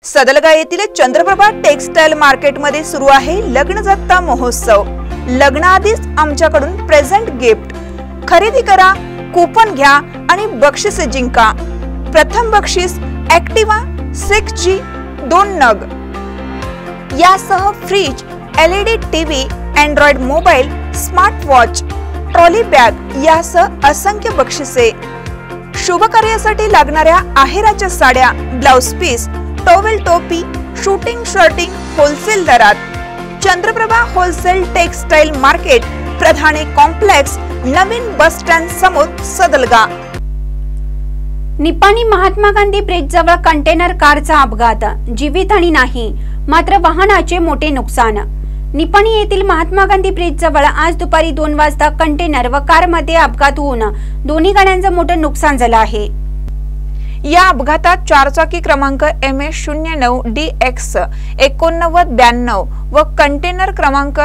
सदलगा येथील चंद्रप्रभा टेक्सटाईल मार्केटमध्ये सुरू आहे लग्न जत्रा महोत्सव। लग्नाआधीच आमच्याकडून प्रेझेंट गिफ्ट खरेदी करा, कूपन घ्या आणि बक्षीस जिंका। प्रथम बक्षीस ॲक्टिवा 6G 2 नग, यासह fridge, LED TV, android mobile, smart watch, trolley bag यासह असंख्य बक्षिसे। शुभ कार्यासाठी लागणाऱ्या आहेराच्या साड्या, ब्लाउज पीस, टॉवेल, टोपी, शूटिंग शर्टिंग होलसेल दरात। Chandraprabha wholesale textile market, Pradhane complex, नवीन बस स्टँड समोर, सदलगा। निपाणी महात्मा गांधी ब्रिज जवळ कंटेनर कारचा अपघात, जीवितहानी नाही मात्र वाहनाचे मोठे नुकसान। निपाणी येथील महात्मा गांधी ब्रिज जवळ आज दुपारी 2 वाजता कंटेनर व कारमध्ये अपघात होऊन दोन्ही गाड्यांचं मोठं नुकसान झालं आहे। या अपघातात चारचाकी क्रमांक MS09DX 8992 व कंटेनर क्रमांक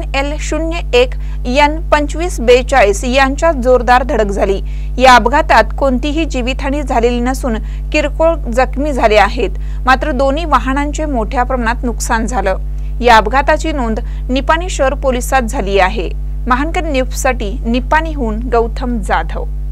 NL01N 2542 यांच्यात जोरदार धडक झाली। या अपघातात कोणतीही जीवितहानी झालेली नसून किरकोळ जखमी झाले आहेत, मात्र दोन्ही वाहनांचे मोठ्या प्रमाणात नुकसान झालं। या अपघाताची नोंद निपाणी शहर पोलिसात झाली आहे। महानकर न्यूजसाठी निपाणीहून गौतम जाधव।